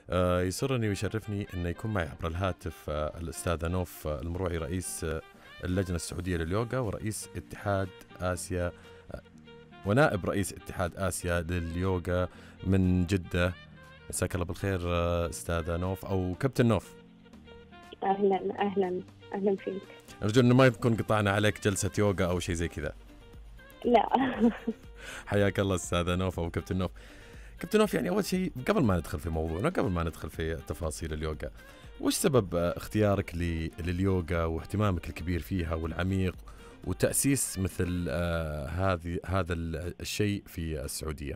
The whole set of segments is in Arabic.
يسرني ويشرفني أن يكون معي عبر الهاتف الأستاذة نوف المروعي، رئيس اللجنة السعودية لليوغا ورئيس اتحاد آسيا ونائب رئيس اتحاد آسيا لليوغا من جدة. مساك الله بالخير أستاذة نوف أو كابتن نوف. أهلا أهلا أهلا فيك. أرجو أنه ما يكون قطعنا عليك جلسة يوغا أو شيء زي كذا. لا. حياك الله أستاذة نوف أو كابتن نوف. كابتن نوف، يعني أول شيء قبل ما ندخل في موضوعنا، قبل ما ندخل في تفاصيل اليوغا، وش سبب اختيارك لليوغا واهتمامك الكبير فيها والعميق وتأسيس مثل هذا الشيء في السعودية؟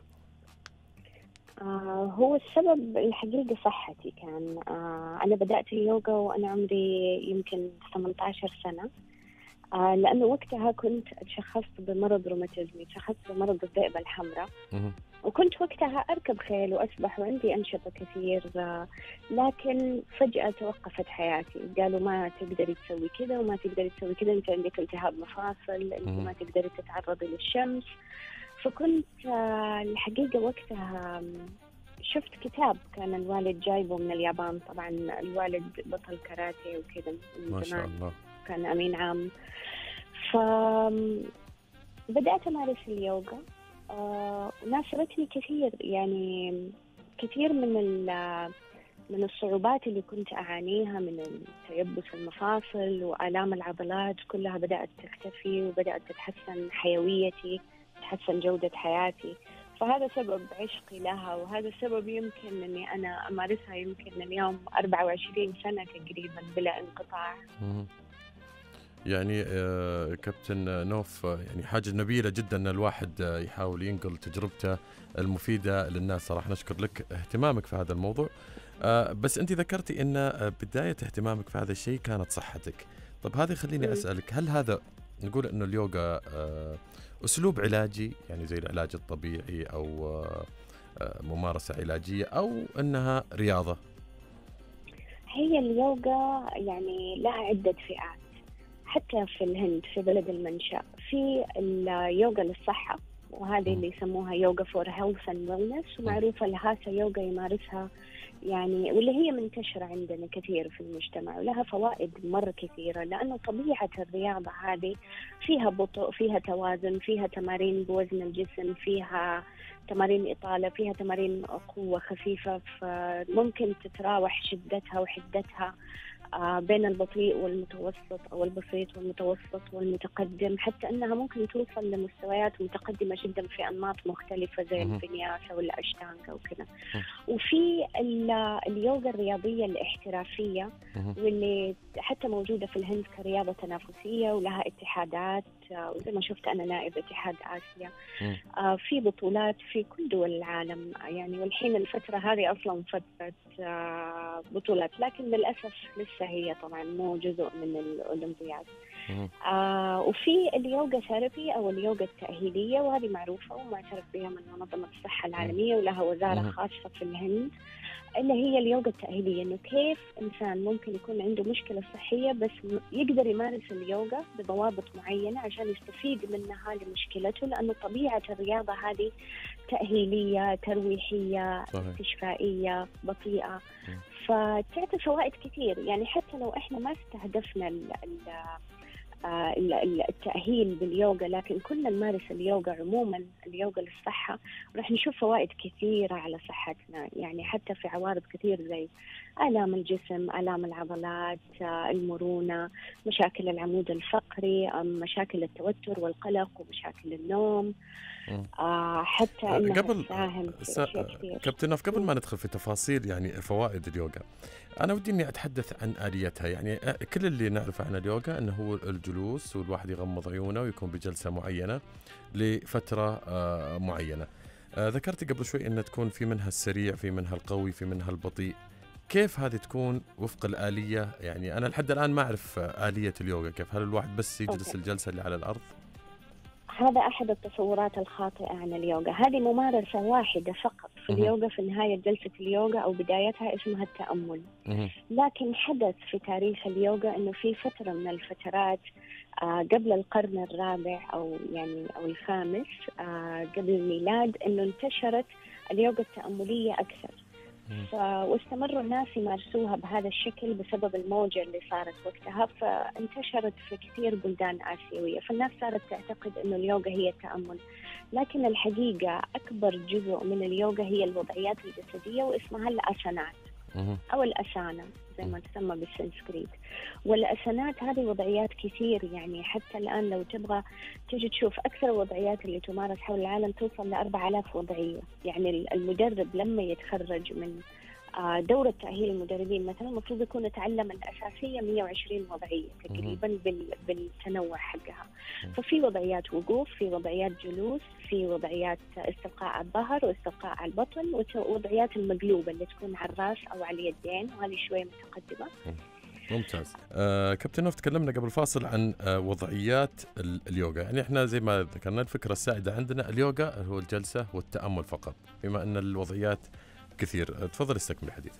هو السبب الحقيقة صحتي كان. أنا بدأت اليوغا وأنا عمري يمكن 18 سنة. لأنه وقتها كنت تشخصت بمرض روماتيزمي، تشخصت بمرض الذئبة الحمراء. وكنت وقتها أركب خيل وأسبح وعندي أنشطة كثير، لكن فجأة توقفت حياتي. قالوا ما تقدري تسوي كذا وما تقدري تسوي كذا، أنت عندك التهاب مفاصل، أنت ما تقدري تتعرضي للشمس. فكنت الحقيقة وقتها شفت كتاب كان الوالد جايبه من اليابان. طبعا الوالد بطل كاراتيه وكذا من ما شاء زمان، الله. كان أمين عام. فبدأت أمارس اليوغا وناسبتني كثير، يعني كثير من الصعوبات اللي كنت أعانيها من تيبس المفاصل وآلام العضلات كلها بدأت تختفي وبدأت تتحسن حيويتي، تتحسن جودة حياتي. فهذا سبب عشقي لها، وهذا سبب يمكن أني أنا أمارسها يمكن اليوم 24 سنة تقريبا بلا انقطاع. يعني كابتن نوف، يعني حاجة نبيلة جدا أن الواحد يحاول ينقل تجربته المفيدة للناس. صراحة نشكر لك اهتمامك في هذا الموضوع. بس أنت ذكرتي أن بداية اهتمامك في هذا الشيء كانت صحتك. طب هذه خليني أسألك، هل هذا نقول أنه اليوغا أسلوب علاجي، يعني زي العلاج الطبيعي أو ممارسة علاجية، أو أنها رياضة؟ هي اليوغا يعني لها عدة فئات. حتى في الهند في بلد المنشأ في اليوغا للصحة، وهذه اللي يسموها يوغا فور هيلث اند ويلنس، ومعروفة الهاتا يوغا يمارسها يعني، واللي هي منتشرة عندنا كثير في المجتمع ولها فوائد مرة كثيرة. لأنه طبيعة الرياضة هذه فيها بطء، فيها توازن، فيها تمارين بوزن الجسم، فيها تمارين إطالة، فيها تمارين قوة خفيفة، فممكن تتراوح شدتها وحدتها بين البطيء والمتوسط أو البسيط والمتوسط والمتقدم، حتى أنها ممكن توصل لمستويات متقدمة جدا في أنماط مختلفة زي الفينياسا والأشتانغا وكذا. وفي اليوغا الرياضية الاحترافية، واللي حتى موجودة في الهند كرياضة تنافسية ولها اتحادات، وزي ما شفت أنا نائب اتحاد آسيا. في بطولات في كل دول العالم يعني، والحين الفترة هذه أصلا فترة بطولات، لكن للأسف لسه هي طبعا مو جزء من الأولمبياد. وفي اليوغا ثيرابي أو اليوغا التأهيلية، وهذه معروفة ومعترف بها من منظمة الصحة العالمية ولها وزارة خاصة في الهند، اللي هي اليوغا التأهيلية. إنه كيف إنسان ممكن يكون عنده مشكلة صحية بس يقدر يمارس اليوغا بضوابط معينة عشان يستفيد منها لمشكلته، لأنه طبيعة الرياضة هذه تأهيلية ترويحية استشفائية بطيئة، فتعطي فوائد كثير. يعني حتى لو إحنا ما استهدفنا التأهيل باليوغا، لكن كنا نمارس اليوغا عموما، اليوغا للصحة، راح نشوف فوائد كثيرة على صحتنا. يعني حتى في عوارض كثير زي آلام الجسم، آلام العضلات، المرونة، مشاكل العمود الفقري، مشاكل التوتر والقلق ومشاكل النوم. حتى قبل كثير. كابتن نوف، قبل ما ندخل في تفاصيل يعني فوائد اليوغا، أنا ودي إني أتحدث عن آليتها. يعني كل اللي نعرفه عن اليوغا أنه هو الجلوس، والواحد يغمض عيونه ويكون بجلسة معينة لفترة معينة. ذكرت قبل شوي أن تكون في منها السريع، في منها القوي، في منها البطيء. كيف هذه تكون وفق الآلية؟ يعني أنا لحد الآن ما أعرف آلية اليوغا كيف. هل الواحد بس يجلس الجلسة اللي على الأرض؟ هذا أحد التصورات الخاطئة عن اليوغا. هذه ممارسة واحدة فقط في اليوغا، في نهاية جلسة اليوغا أو بدايتها اسمها التأمل. لكن حدث في تاريخ اليوغا أنه في فترة من الفترات قبل القرن الرابع أو الخامس قبل الميلاد، أنه انتشرت اليوغا التأملية أكثر. واستمروا الناس يمارسوها بهذا الشكل بسبب الموجة اللي صارت وقتها، فانتشرت في كثير بلدان آسيوية، فالناس صارت تعتقد إنه اليوغا هي التأمل. لكن الحقيقة أكبر جزء من اليوغا هي الوضعيات الجسدية، واسمها الأسانات أو الأسانا زي ما تسمى بالسنسكريت. والأسانات هذه وضعيات كثير، يعني حتى الآن لو تبغى تيجي تشوف أكثر الوضعيات اللي تمارس حول العالم توصل ل4000 وضعية. يعني المدرب لما يتخرج من دورة تأهيل المدربين مثلا المفروض يكون يتعلم الأساسية 120 وضعية تقريبا بالتنوع حقها. ففي وضعيات وقوف، في وضعيات جلوس، في وضعيات استلقاء على الظهر واستلقاء على البطن، ووضعيات المقلوبة اللي تكون على الرأس أو على اليدين، وهذه شوية متقدمة. ممتاز. كابتن نوف، تكلمنا قبل فاصل عن وضعيات اليوغا. يعني احنا زي ما ذكرنا الفكرة السائدة عندنا اليوغا هو الجلسة والتأمل فقط، بما أن الوضعيات كثير. تفضل استكمل حديثك.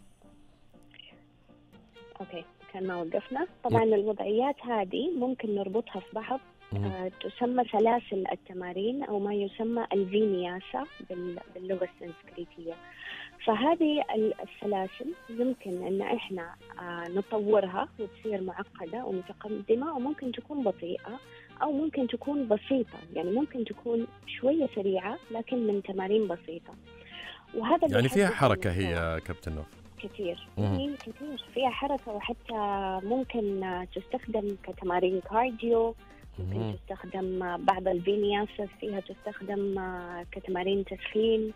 أوكي، كان ما وقفنا. طبعا الوضعيات هذه ممكن نربطها في بعض. تسمى سلاسل التمارين أو ما يسمى الفينياسا باللغة السنسكريتية. فهذه السلاسل يمكن أن إحنا نطورها وتصير معقدة ومتقدمة، وممكن تكون بطيئة أو ممكن تكون بسيطة. يعني ممكن تكون شوية سريعة لكن من تمارين بسيطة. وهذا يعني فيها حركة هي كابتن نوف؟ كثير كثير فيها حركة، وحتى ممكن تستخدم كتمارين كارديو، ممكن تستخدم بعض الفينياسا فيها تستخدم كتمارين تسخين.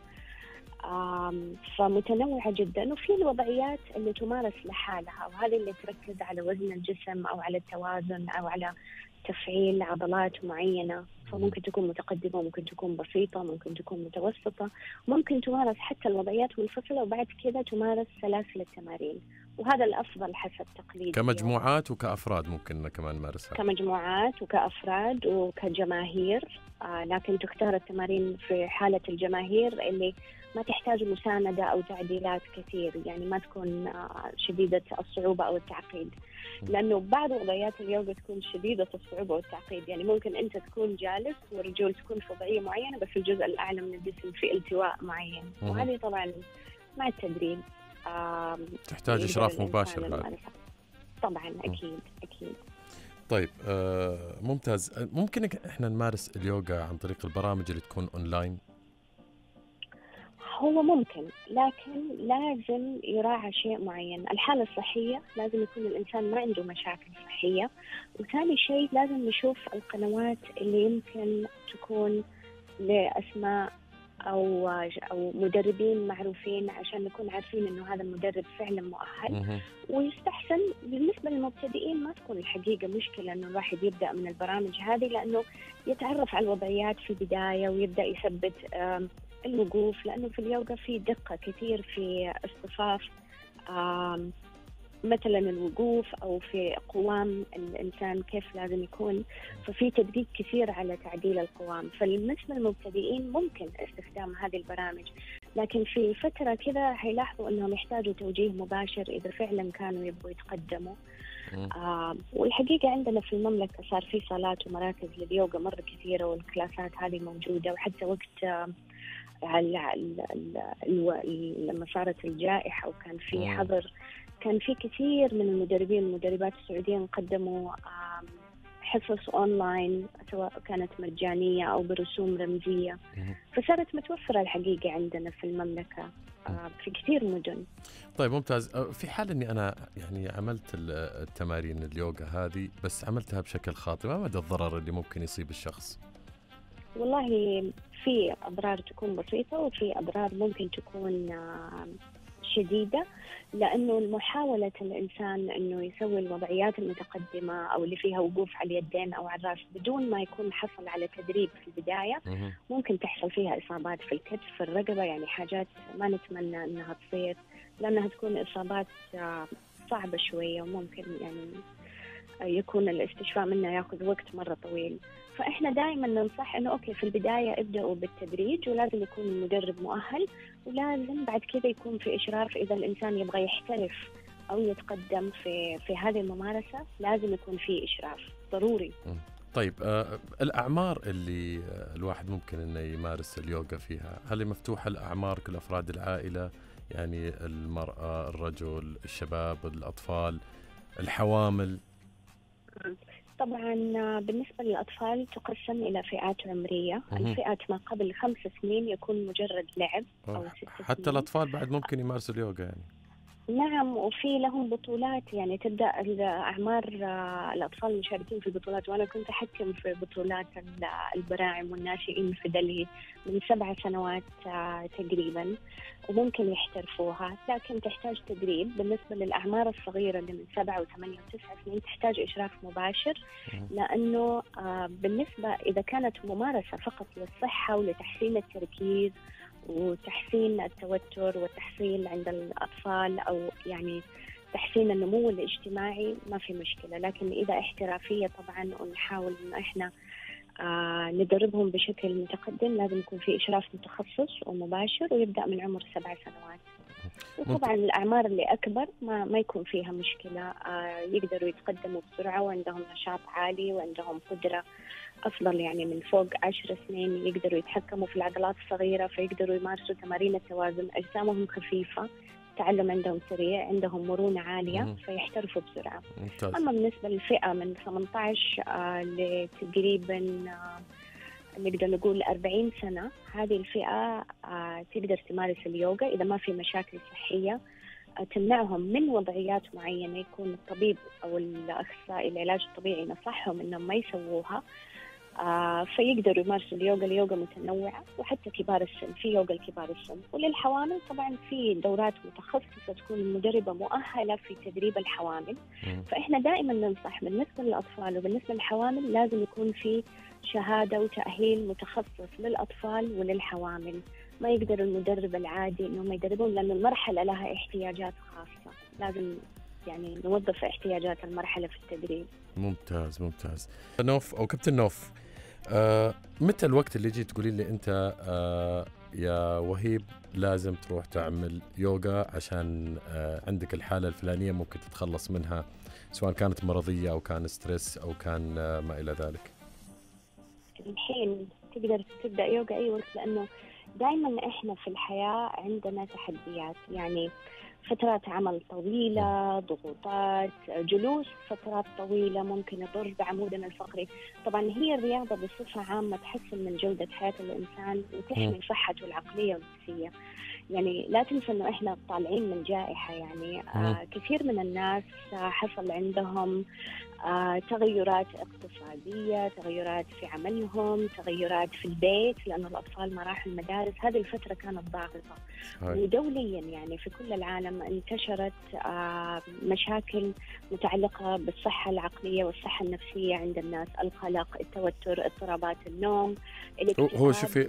فمتنوعة جدا. وفي الوضعيات اللي تمارس لحالها، وهذه اللي تركز على وزن الجسم أو على التوازن أو على تفعيل عضلات معينة. فممكن تكون متقدمة، ممكن تكون بسيطة، ممكن تكون متوسطة، ممكن تمارس حتى الوضعيات منفصلة وبعد كذا تمارس سلاسل التمارين. وهذا الأفضل حسب تقليد. كمجموعات وكأفراد ممكن كمان نمارسها؟ كمجموعات وكأفراد وكجماهير. لكن تختار التمارين في حالة الجماهير اللي ما تحتاج مساندة أو تعديلات كثير، يعني ما تكون شديدة الصعوبة أو التعقيد. لأنه بعض وضعيات اليوغا تكون شديدة الصعوبة والتعقيد. يعني ممكن أنت تكون جالس والرجول تكون في وضعية معينة، بس الجزء الأعلى من الجسم في التواء معين. وهذه طبعا مع التدريب تحتاج إشراف مباشر بعد. طبعا أكيد. طيب ممتاز. ممكن إحنا نمارس اليوغا عن طريق البرامج اللي تكون أونلاين؟ هو ممكن، لكن لازم يراعى شيء معين. الحالة الصحية لازم يكون الإنسان ما عنده مشاكل صحية. وثاني شيء لازم نشوف القنوات اللي يمكن تكون لأسماء أو مدربين معروفين، عشان نكون عارفين إنه هذا المدرب فعلا مؤهل. ويستحسن بالنسبة للمبتدئين ما تكون الحقيقة مشكلة إنه الواحد يبدأ من البرامج هذه، لأنه يتعرف على الوضعيات في البداية ويبدأ يثبت الوقوف. لأنه في اليوغا في دقة كثير في اصطفاف مثلا الوقوف أو في قوام الإنسان كيف لازم يكون. ففي تدقيق كثير على تعديل القوام. فالنسبة للمبتدئين ممكن استخدام هذه البرامج، لكن في فترة كذا هيلاحظوا أنهم يحتاجوا توجيه مباشر إذا فعلا كانوا يبغوا يتقدموا. والحقيقة عندنا في المملكة صار في صالات ومراكز لليوغا مرة كثيرة، والكلاسات هذه موجودة. وحتى وقت لما صارت الجائحة وكان في حظر، كان في كثير من المدربين والمدربات السعوديين قدموا حصص أونلاين، سواء كانت مجانية أو برسوم رمزية. فصارت متوفرة الحقيقة عندنا في المملكة في كثير مدن. طيب ممتاز. في حال أني أنا يعني عملت التمارين اليوغا هذه بس عملتها بشكل خاطئ، ما مدى الضرر اللي ممكن يصيب الشخص؟ والله في أضرار تكون بسيطة، وفي أضرار ممكن تكون شديدة. لأنه محاولة الإنسان أنه يسوي الوضعيات المتقدمة أو اللي فيها وقوف على اليدين أو على الرأس بدون ما يكون حصل على تدريب في البداية، ممكن تحصل فيها إصابات في الكتف، في الرقبة. يعني حاجات ما نتمنى أنها تصير، لأنها تكون إصابات صعبة شوية، وممكن يعني يكون الاستشفاء منها يأخذ وقت مرة طويل. فإحنا دائما ننصح إنه أوكي في البداية ابدأوا بالتدريج، ولازم يكون المدرب مؤهل، ولازم بعد كذا يكون في إشراف. إذا الإنسان يبغى يحترف أو يتقدم في هذه الممارسة لازم يكون في إشراف ضروري. طيب الأعمار اللي الواحد ممكن إنه يمارس اليوغا فيها، هل مفتوحة الأعمار كل أفراد العائلة؟ يعني المرأة، الرجل، الشباب، الأطفال، الحوامل؟ طبعا بالنسبة للأطفال تقسم إلى فئات عمرية. الفئات ما قبل 5 سنين يكون مجرد لعب، أو 6 حتى سنين الأطفال بعد ممكن يمارسوا اليوغا يعني؟ نعم، وفي لهم بطولات، يعني تبدأ أعمار الأطفال المشاركين في البطولات، وأنا كنت أحكم في بطولات البراعم والناشئين في دلهي من 7 سنوات تقريبا، وممكن يحترفوها، لكن تحتاج تدريب. بالنسبة للأعمار الصغيرة اللي من 7 و8 و9 سنين تحتاج إشراف مباشر، لأنه بالنسبة إذا كانت ممارسة فقط للصحة ولتحسين التركيز وتحسين التوتر والتحصيل عند الأطفال، أو يعني تحسين النمو الاجتماعي، ما في مشكلة. لكن إذا احترافية طبعا ونحاول إن إحنا ندربهم بشكل متقدم، لازم يكون في إشراف متخصص ومباشر، ويبدأ من عمر 7 سنوات. وطبعا الأعمار اللي أكبر ما يكون فيها مشكلة، يقدروا يتقدموا بسرعة وعندهم نشاط عالي وعندهم قدرة أفضل، يعني من فوق 10 سنين يقدروا يتحكموا في العضلات الصغيرة، فيقدروا يمارسوا تمارين التوازن. أجسامهم خفيفة، التعلم عندهم سريع، عندهم مرونة عالية، فيحترفوا بسرعة. ممتاز. أما بالنسبة للفئة من 18 لتقريبا نقدر نقول 40 سنة، هذه الفئة تقدر تمارس اليوغا إذا ما في مشاكل صحية تمنعهم من وضعيات معينة يكون الطبيب أو الأخصائي العلاج الطبيعي نصحهم إنهم ما يسووها. فيقدروا يمارسوا اليوغا. اليوغا متنوعة، وحتى كبار السن في يوغا لكبار السن. وللحوامل طبعا في دورات متخصصة تكون المدربة مؤهلة في تدريب الحوامل. فإحنا دائما ننصح بالنسبة للأطفال وبالنسبة للحوامل لازم يكون في شهادة وتأهيل متخصص للأطفال وللحوامل. ما يقدر المدرب العادي إنه ما يدربهم، لأن المرحلة لها احتياجات خاصة، لازم يعني نوظف احتياجات المرحلة في التدريب. ممتاز ممتاز. نوف أو كابتن نوف، متى الوقت اللي جيت تقولي لي أنت يا وهيب لازم تروح تعمل يوغا عشان عندك الحالة الفلانية ممكن تتخلص منها، سواء كانت مرضية أو كان ستريس أو كان ما إلى ذلك؟ الحين تقدر تبدأ يوغا أي وقت، لأنه دائما إحنا في الحياة عندنا تحديات، يعني فترات عمل طويلة، ضغوطات، جلوس فترات طويلة ممكن يضر بعمودنا الفقري. طبعا هي الرياضة بصفة عامة تحسن من جودة حياة الإنسان وتحمي صحته العقلية والنفسية. يعني لا تنسى إنه إحنا طالعين من جائحة، يعني كثير من الناس حصل عندهم تغيرات اقتصادية، تغيرات في عملهم، تغيرات في البيت، لأن الأطفال ما راحوا المدارس. هذه الفترة كانت ضاغطة. ودوليا يعني في كل العالم انتشرت مشاكل متعلقة بالصحة العقلية والصحة النفسية عند الناس، القلق، التوتر، اضطرابات النوم، الاكتئاب. هو شوفي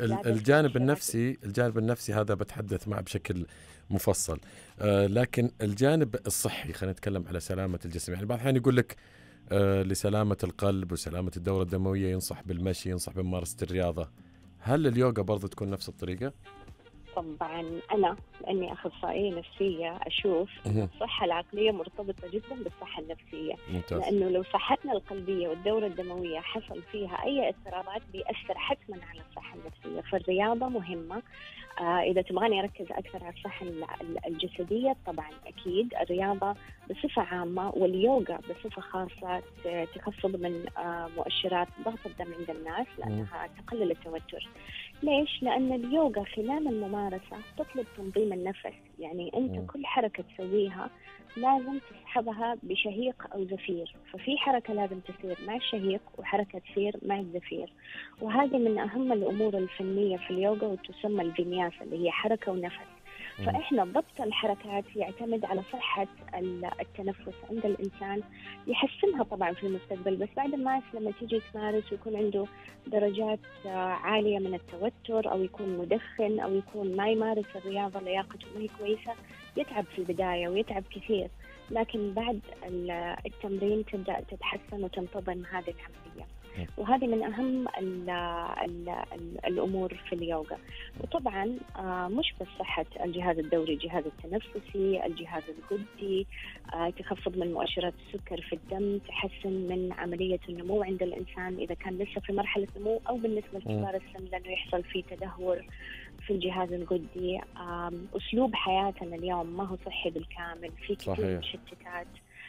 الجانب النفسي هذا بتحدث معه بشكل مفصل، لكن الجانب الصحي خلينا نتكلم على سلامة الجسم. يعني بعض الأحيان يقول لك لسلامة القلب وسلامة الدورة الدموية ينصح بالمشي، ينصح بممارسة الرياضة. هل اليوغا برضه تكون نفس الطريقة؟ طبعا أنا لأني أخصائية نفسية أشوف أن الصحة العقلية مرتبطة جدا بالصحة النفسية. ممتاز. لأنه لو صحتنا القلبية والدورة الدموية حصل فيها أي اضطرابات بيأثر حتما على الصحة النفسية. فالرياضة مهمة. إذا تبغاني أركز أكثر على الصحة الجسدية، طبعا أكيد الرياضة بصفة عامة واليوغا بصفة خاصة تخفض من مؤشرات ضغط الدم عند الناس، لأنها تقلل التوتر. ليش؟ لأن اليوغا خلال الممارسة تطلب تنظيم النفس. يعني أنت كل حركة تسويها لازم تصحبها بشهيق أو زفير. ففي حركة لازم تسير مع الشهيق وحركة تسير مع الزفير، وهذه من أهم الأمور الفنية في اليوغا، وتسمى الفينياسا اللي هي حركة ونفس. فإحنا ضبط الحركات يعتمد على صحة التنفس عند الإنسان، يحسنها طبعا في المستقبل. بس بعد الناس لما تيجي تمارس ويكون عنده درجات عالية من التوتر، أو يكون مدخن، أو يكون ما يمارس الرياضة لياقته ما هي كويسة، يتعب في البداية ويتعب كثير. لكن بعد التمرين تبدأ تتحسن وتنتظم هذه العملية. وهذه من أهم الأمور في اليوغا. وطبعا مش بس صحة الجهاز الدوري، الجهاز التنفسي، الجهاز الغدي، تخفض من مؤشرات السكر في الدم، تحسن من عملية النمو عند الإنسان إذا كان لسه في مرحلة نمو، أو بالنسبة لكبار السن لأنه يحصل فيه تدهور في الجهاز الغدي. أسلوب حياتنا اليوم ما هو صحي بالكامل، في كثير مشتتات.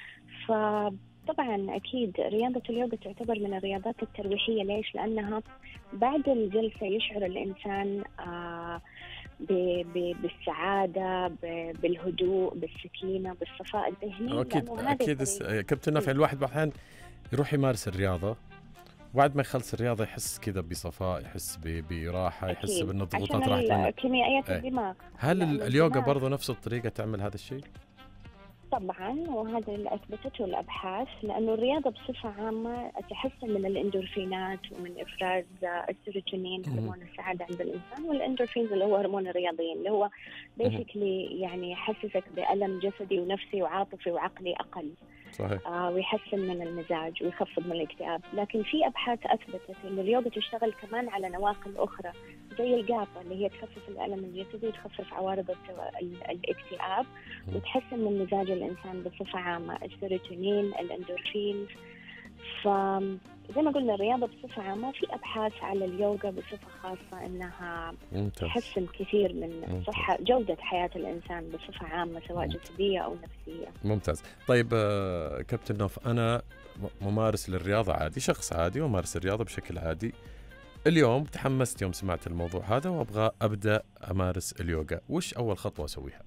فطبعا أكيد رياضة اليوغا تعتبر من الرياضات الترويحية. ليش؟ لأنها بعد الجلسة يشعر الإنسان بالسعادة، بالهدوء، بالسكينة، بالصفاء الذهني. أكيد كابتن نافع، الواحد بعض يروح يمارس الرياضة، وبعد ما يخلص الرياضة يحس كذا بصفاء، يحس براحة، يحس بأن الضغوطات راحت منه. كيميائيات الدماغ. هل اليوغا برضو نفس الطريقة تعمل هذا الشيء؟ طبعا، وهذا اللي أثبتته الأبحاث، لأنه الرياضة بصفة عامة تحسن من الإندورفينات ومن إفراز السيروتونين، هرمون السعادة عند الإنسان، والإندورفينز اللي هو هرمون الرياضيين، اللي هو بيسكلي يعني يحسسك بألم جسدي ونفسي وعاطفي وعقلي أقل. صحيح. ويحسن من المزاج ويخفض من الاكتئاب. لكن في أبحاث أثبتت إن اليوغا تشتغل كمان على نواقل أخرى زي الجاتا، اللي هي تخفف الألم الجسدي وتخفف عوارض الاكتئاب وتحسن من مزاج الإنسان بصفة عامة، السيروتونين، الأندورفينز. فزي ما قلنا الرياضة بصفة عامة، في أبحاث على اليوغا بصفة خاصة إنها تحسن كثير من صحة جودة حياة الإنسان بصفة عامة، سواء جسدية أو نفسية. ممتاز. طيب كابتن نوف، أنا ممارس للرياضة عادي، شخص عادي ومارس الرياضة بشكل عادي. اليوم تحمست يوم سمعت الموضوع هذا وأبغى أبدأ أمارس اليوغا، وش أول خطوة أسويها؟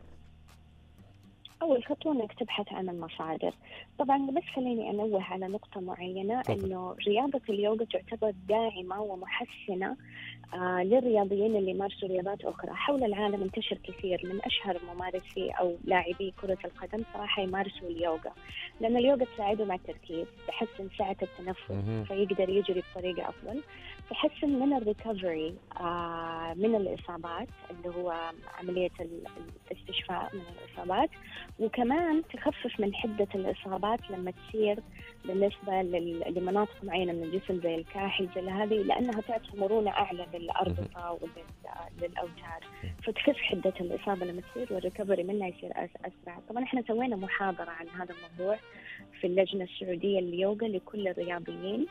أول خطوة إنك تبحث عن المصادر. طبعا بس خليني أنوه على نقطة معينة، إنه رياضة اليوغا تعتبر داعمة ومحسنة للرياضيين اللي يمارسوا رياضات أخرى حول العالم. انتشر كثير من أشهر ممارسي أو لاعبي كرة القدم صراحة يمارسوا اليوغا، لأن اليوغا تساعده مع التركيز، تحسن سعة التنفس فيقدر يجري بطريقة أفضل، تحسن من الريكفري من الإصابات اللي هو عملية الاستشفاء من الإصابات، وكمان تخفف من حدة الإصابات لما تصير بالنسبة لمناطق معينة من الجسم زي الكاحل زي هذه، لأنها تعطي مرونة أعلى للأربطة وللأوتار، فتخف حدة الإصابة لما تصير، والريكفري منها يصير أسرع. طبعا احنا سوينا محاضرة عن هذا الموضوع في اللجنة السعودية لليوغا لكل الرياضيين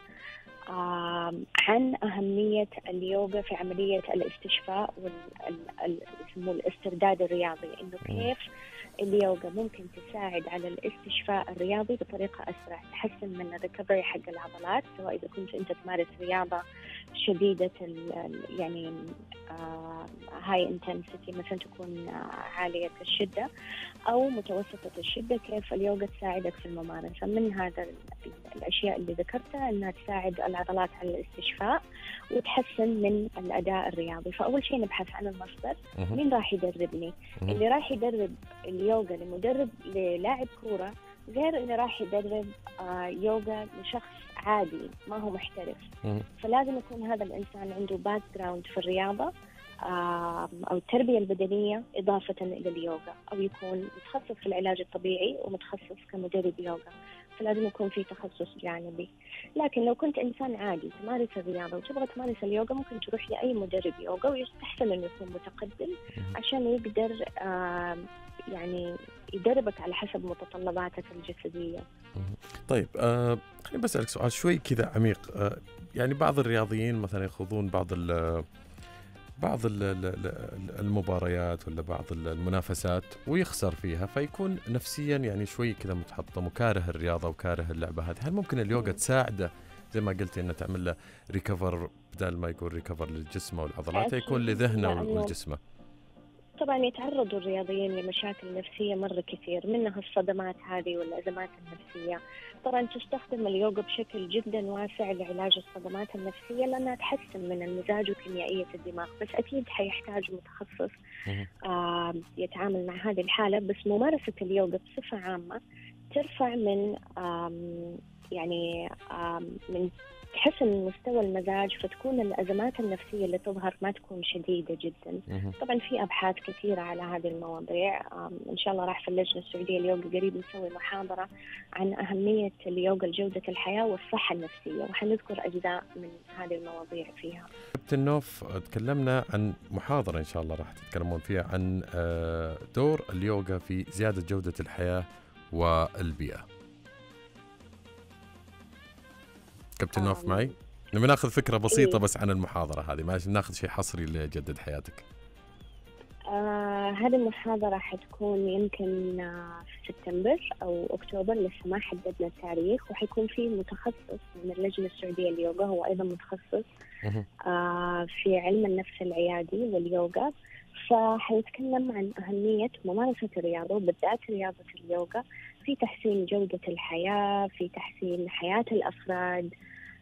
عن أهمية اليوغا في عملية الاستشفاء والاسترداد الرياضي، إنه كيف اليوغا ممكن تساعد على الاستشفاء الرياضي بطريقة أسرع، تحسن من الريكفري حق العضلات، سواء إذا كنت أنت تمارس رياضة شديدة يعني هاي انتنسيتي مثلا تكون عالية الشدة أو متوسطة الشدة، كيف اليوغا تساعدك في الممارسة. من هذا الأشياء اللي ذكرتها أنها تساعد العضلات على الاستشفاء وتحسن من الأداء الرياضي. فأول شيء نبحث عن المصدر، مين راح يدربني؟ اللي راح يدرب اليوغا لمدرب للاعب كورة غير اللي راح يدرب يوغا لشخص عادي ما هو محترف. فلازم يكون هذا الإنسان عنده باك جراوند في الرياضة أو التربية البدنية إضافة إلى اليوغا، أو يكون متخصص في العلاج الطبيعي ومتخصص كمدرب يوغا، فلازم يكون في تخصص جانبي. لكن لو كنت إنسان عادي تمارس الرياضة وتبغى تمارس اليوغا، ممكن تروح لأي مدرب يوغا، ويستحسن إنه يكون متقدم عشان يقدر يعني يدربك على حسب متطلباتك الجسدية. طيب خليني بسألك سؤال شوي كذا عميق. يعني بعض الرياضيين مثلا يخوضون بعض المباريات ولا بعض المنافسات ويخسر فيها، فيكون نفسيا يعني شوي كذا متحطم وكاره الرياضة وكاره اللعبة هذه. هل ممكن اليوغا تساعده زي ما قلت إنه تعمل له ريكفر، بدل ما يكون ريكفر للجسم والعضلات يكون لذهنه والجسمه؟ طبعا يتعرضوا الرياضيين لمشاكل نفسية مرة كثير، منها الصدمات هذه والأزمات النفسية. طبعا تستخدم اليوغا بشكل جدا واسع لعلاج الصدمات النفسية، لأنها تحسن من المزاج وكيميائية الدماغ، بس أكيد حيحتاج متخصص يتعامل مع هذه الحالة. بس ممارسة اليوغا بصفة عامة ترفع من يعني من تحسن من مستوى المزاج، فتكون الأزمات النفسية اللي تظهر ما تكون شديدة جدا. طبعا في أبحاث كثيرة على هذه المواضيع. إن شاء الله راح في اللجنة السعودية اليوغا قريب نسوي محاضرة عن أهمية اليوغا لجودة الحياة والصحة النفسية، وحنذكر أجزاء من هذه المواضيع فيها. كابتن نوف، تكلمنا عن محاضرة إن شاء الله راح تتكلمون فيها عن دور اليوغا في زيادة جودة الحياة والبيئة. كابتن نوف معي؟ نبي ناخذ فكرة بسيطة بس عن المحاضرة هذه، ما ناخذ شيء حصري لجدد حياتك. هذه المحاضرة حتكون يمكن في سبتمبر أو أكتوبر، لسه ما حددنا التاريخ، وحيكون في متخصص من اللجنة السعودية لليوغا، هو أيضا متخصص في علم النفس العيادي واليوغا. فحيتكلم عن أهمية ممارسة الرياضة، وبالذات رياضة اليوغا، في تحسين جودة الحياة، في تحسين حياة الأفراد،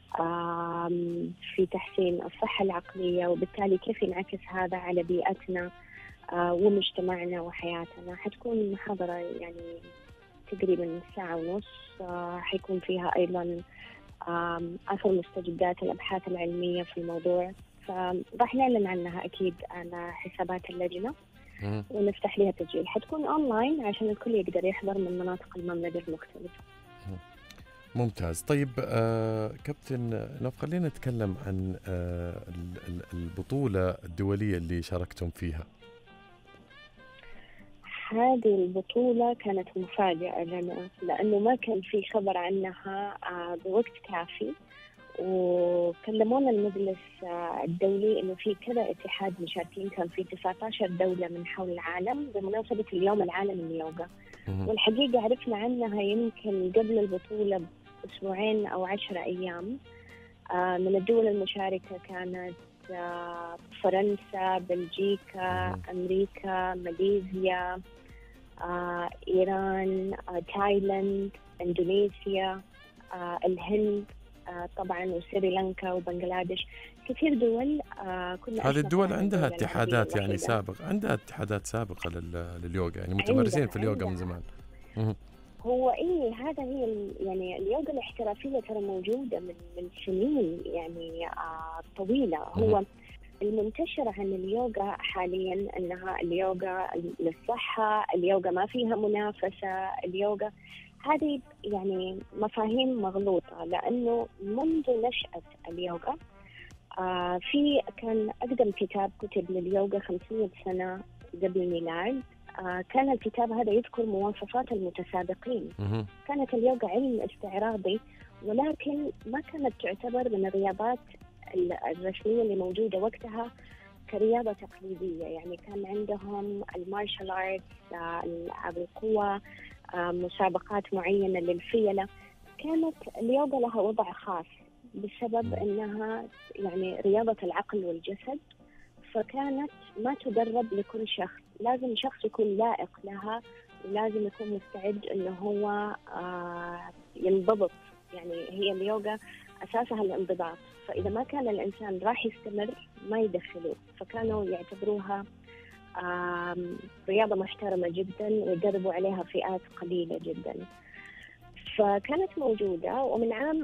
في تحسين الصحة العقلية، وبالتالي كيف ينعكس هذا على بيئتنا ومجتمعنا وحياتنا. حتكون محاضرة يعني تقريبا ساعة ونص. حيكون فيها أيضا آخر مستجدات الأبحاث العلمية في الموضوع، فراح نعلن عنها أكيد على حسابات اللجنة ونفتح لها تسجيل. حتكون أونلاين عشان الكل يقدر يحضر من مناطق المملكة المختلفة. ممتاز. طيب كابتن نوف، خلينا نتكلم عن البطولة الدولية اللي شاركتم فيها. هذه البطولة كانت مفاجأة لنا، لأنه ما كان في خبر عنها بوقت كافي، وكلمونا المجلس الدولي إنه في كذا اتحاد مشاركين، كان في 19 دولة من حول العالم بمناسبة اليوم العالمي لليوغا. والحقيقة عرفنا عنها يمكن قبل البطولة بأسبوعين أو 10 أيام. من الدول المشاركة كانت فرنسا، بلجيكا، أمريكا، ماليزيا، إيران، تايلاند، إندونيسيا، الهند طبعا، وسريلانكا وبنغلاديش. كثير دول. هذه الدول عندها اتحادات يعني سابقة، عندها اتحادات سابقة لليوغا، يعني متمرسين في اليوغا من زمان. هو هذا هي يعني اليوغا الاحترافية ترى موجودة من سنين يعني طويلة. هو المنتشر عن اليوغا حاليا أنها اليوغا للصحة، اليوغا ما فيها منافسة، اليوغا هذه يعني مفاهيم مغلوطة، لأنه منذ نشأة اليوغا في كان أقدم كتاب كتب لليوغا 500 سنة قبل الميلاد. كان الكتاب هذا يذكر مواصفات المتسابقين. كانت اليوغا علم استعراضي، ولكن ما كانت تعتبر من الرياضات الرسمية اللي موجودة وقتها كرياضة تقليدية. يعني كان عندهم المارشال آرتس، ألعاب القوى، مسابقات معينة للفيلة. كانت اليوغا لها وضع خاص بسبب أنها يعني رياضة العقل والجسد، فكانت ما تدرب لكل شخص، لازم شخص يكون لائق لها، ولازم يكون مستعد أنه هو ينضبط. يعني هي اليوغا أساسها الانضباط، فإذا ما كان الإنسان راح يستمر ما يدخلوه، فكانوا يعتبروها رياضة محترمة جدا ويدربوا عليها فئات قليلة جدا. فكانت موجودة، ومن عام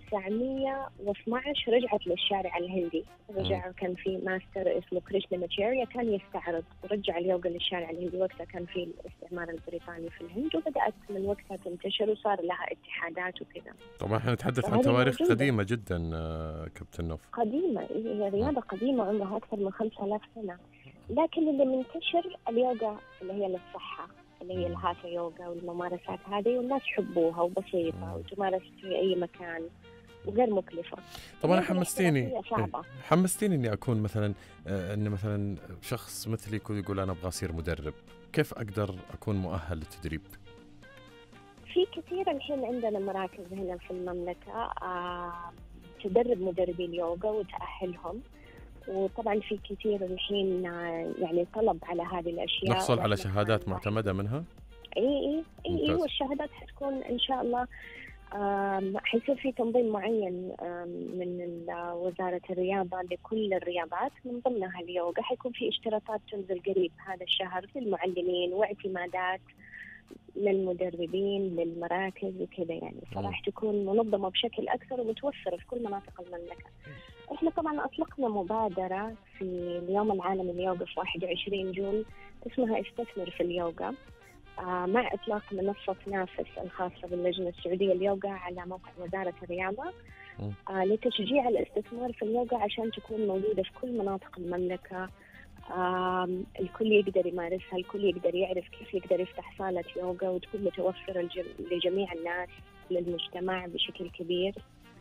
1912 رجعت للشارع الهندي. كان في ماستر اسمه كريشناماتشاريا كان يستعرض ورجع اليوغا للشارع الهندي. وقتها كان في الاستعمار البريطاني في الهند، وبدأت من وقتها تنتشر وصار لها اتحادات وكذا. طبعا احنا نتحدث عن تواريخ قديمة جدا كابتن نوف. قديمة، هي رياضة قديمة عمرها أكثر من 5000 سنة، لكن اللي منتشر اليوغا اللي هي للصحة، اللي هي الهاتا يوغا والممارسات هذه، والناس يحبوها وبسيطة وتمارس في أي مكان وغير مكلفة. طبعا حمستيني إني أكون مثلا إن مثلا شخص مثلي يقول أنا أبغى أصير مدرب، كيف أقدر أكون مؤهل للتدريب؟ في كثير الحين عندنا مراكز هنا في المملكة تدرب مدربي اليوغا وتأهلهم، وطبعا في كثير الحين يعني طلب على هذه الأشياء. نحصل على شهادات معتمدة منها؟ اي والشهادات حتكون ان شاء الله حيصير في تنظيم معين من وزارة الرياضة لكل الرياضات، من ضمنها اليوغا. حيكون في اشتراطات تنزل قريب هذا الشهر للمعلمين واعتمادات للمدربين للمراكز وكذا يعني، فراح تكون منظمة بشكل أكثر ومتوفرة في كل مناطق المملكة. احنا طبعا أطلقنا مبادرة في اليوم العالمي لليوغا في 21 جون اسمها استثمر في اليوغا، مع إطلاق منصة نافس الخاصة باللجنة السعودية لليوغا على موقع وزارة الرياضة لتشجيع الاستثمار في اليوغا عشان تكون موجودة في كل مناطق المملكة. الكل يقدر يمارسها، الكل يقدر يعرف كيف يقدر يفتح صالة يوغا وتكون متوفرة لجميع الناس، للمجتمع بشكل كبير.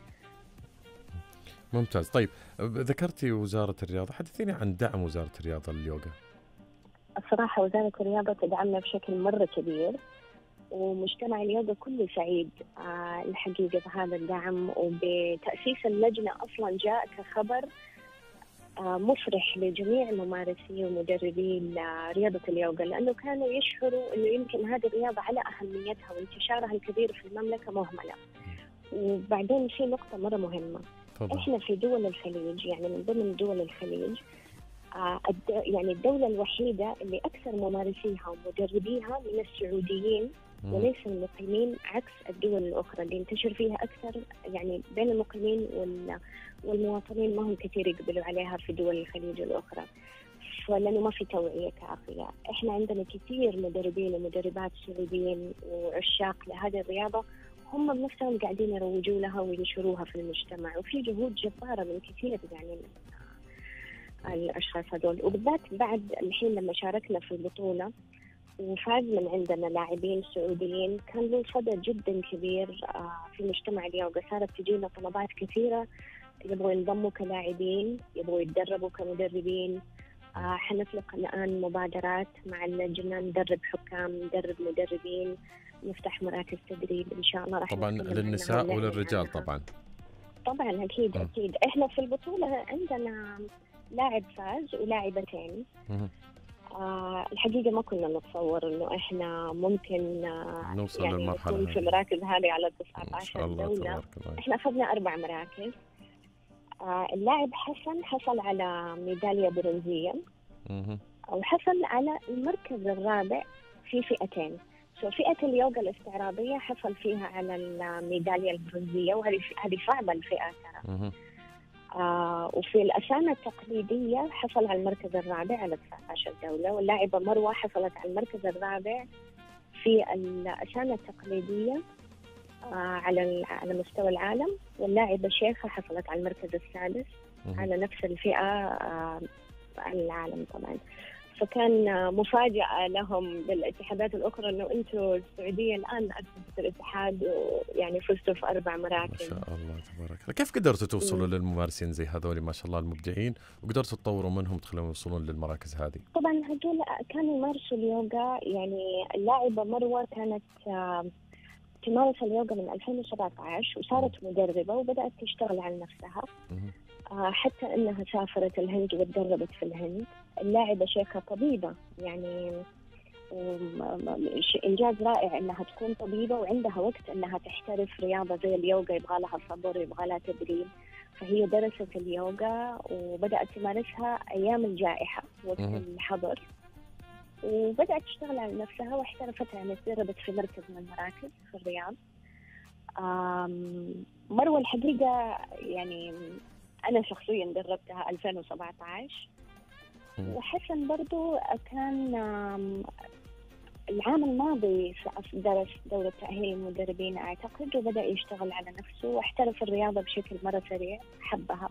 ممتاز. طيب ذكرتي وزارة الرياضة، حدثيني عن دعم وزارة الرياضة لليوغا. الصراحة وزارة الرياضة تدعمنا بشكل مرة كبير، ومجتمع اليوغا كله سعيد الحقيقة بهذا الدعم، وبتأسيس اللجنة أصلا جاء كخبر مفرح لجميع ممارسي ومدربي رياضة اليوغا، لأنه كانوا يشعروا أنه يمكن هذه الرياضة على أهميتها وانتشارها الكبير في المملكة مهملة. وبعدين في نقطة مرة مهمة، إحنا في دول الخليج، يعني من ضمن دول الخليج يعني الدولة الوحيدة اللي أكثر ممارسيها ومدربيها من السعوديين وليس المقيمين، عكس الدول الأخرى اللي انتشر فيها أكثر، يعني بين المقيمين والمواطنين ما هم كثير يقبلوا عليها في دول الخليج الأخرى، لأنه ما في توعية كافية. إحنا عندنا كثير مدربين ومدربات سعوديين وعشاق لهذه الرياضة، هم بنفسهم قاعدين يروجوا لها وينشروها في المجتمع، وفي جهود جبارة من كثير يعني الأشخاص هذول، وبالذات بعد الحين لما شاركنا في البطولة وفاز من عندنا لاعبين سعوديين، كان له صدى جدا كبير في مجتمع اليوغا. صارت تجينا طلبات كثيرة، يبغوا ينضموا كلاعبين، يبغوا يتدربوا كمدربين. حنطلق الآن مبادرات مع اللجنة، ندرب حكام، ندرب مدربين، نفتح مراكز تدريب إن شاء الله. راح طبعا للنساء وللرجال طبعا. طبعا أكيد أكيد. إحنا في البطولة عندنا لاعب فاز ولاعبتين. الحقيقة ما كنا نتصور إنه إحنا ممكن نوصل يعني للمرحلة نكون في المراكز هذه على 19 دولة. الله. إحنا أخذنا 4 مراكز. اللاعب حسن حصل على ميدالية برونزية، وحصل على المركز الرابع في فئتين. فئة اليوغا الاستعراضية حصل فيها على الميدالية البرونزية، وهذه صعبة الفئة ترى. وفي الأسانة التقليدية حصل على المركز الرابع على 19 دولة، واللاعبة مروة حصلت على المركز الرابع في الأسانة التقليدية على مستوى العالم، واللاعبة شيخة حصلت على المركز السادس على نفس الفئة على العالم طبعا. فكان مفاجأة لهم بالاتحادات الأخرى إنه أنتوا السعودية الآن أسست الاتحاد ويعني فزتوا في 4 مراكز. ما شاء الله تبارك الله. كيف قدرتوا توصلوا للممارسين زي هذول ما شاء الله المبدعين، وقدرتوا تطوروا منهم تخليهم يوصلون للمراكز هذه؟ طبعا هذول كانوا يمارسوا اليوغا، يعني اللاعبة مروة كانت تمارس اليوغا من 2017 وصارت مدربة وبدأت تشتغل على نفسها، حتى أنها سافرت الهند وتدربت في الهند. اللاعبة شيخة طبيبة، يعني إنجاز رائع أنها تكون طبيبة وعندها وقت أنها تحترف رياضة زي اليوغا، يبغى لها صبر، يبغى لها تدريب. فهي درست اليوغا وبدأت تمارسها أيام الجائحة وقت الحظر، وبدأت تشتغل على نفسها واحترفت، يعني تدربت في مركز من المراكز في الرياض. مروة الحقيقة يعني أنا شخصيا دربتها 2017، وحسن برضو كان العام الماضي درس دورة تأهيل المدربين أعتقد، وبدأ يشتغل على نفسه واحترف الرياضة بشكل مرة سريع، حبها.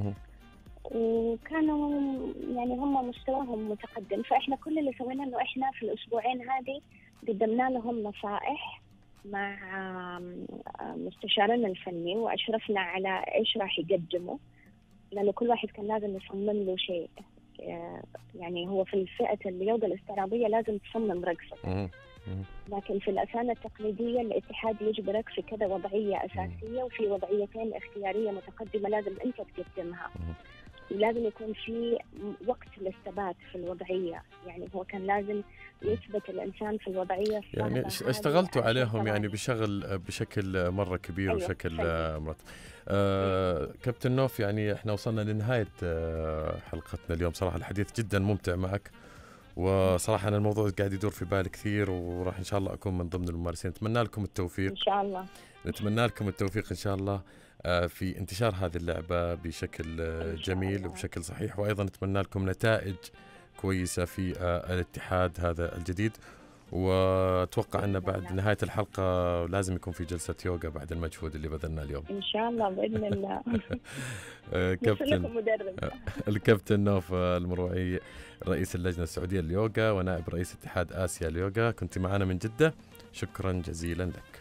وكانوا يعني هم مستواهم متقدم. فإحنا كل اللي سوينا إنه إحنا في الأسبوعين هذه قدمنا لهم نصائح مع مستشارنا الفني، وأشرفنا على إيش راح يقدموا، لأنه كل واحد كان لازم يصمم له شيء. يعني هو في الفئة اليوغا الاستعراضية لازم تصمم رقصة، لكن في الأسانة التقليدية الاتحاد يجبرك في كذا وضعية أساسية وفي وضعيتين اختيارية متقدمة لازم أنت تقدمها، ولازم يكون في وقت للثبات في الوضعية. يعني هو كان لازم يثبت الإنسان في الوضعية. يعني اشتغلتوا عليهم يعني بشكل مرة كبير. أيوة. وشكل كابتن نوف، يعني احنا وصلنا لنهاية حلقتنا اليوم. صراحة الحديث جدا ممتع معك، وصراحة أنا الموضوع قاعد يدور في بالي كثير، وراح إن شاء الله أكون من ضمن الممارسين. نتمنى لكم التوفيق، إن شاء الله. نتمنى لكم التوفيق إن شاء الله في انتشار هذه اللعبة بشكل جميل الله. وبشكل صحيح، وأيضا نتمنى لكم نتائج كويسة في الاتحاد هذا الجديد. وأتوقع أن بعد نهاية الحلقة لازم يكون في جلسة يوغا بعد المجهود اللي بذلنا اليوم. إن شاء الله بإذن الله. كابتن مدرب. الكابتن نوف المروعي، رئيس اللجنة السعودية لليوغا ونائب رئيس اتحاد آسيا لليوغا، كنت معنا من جدة، شكرا جزيلا لك.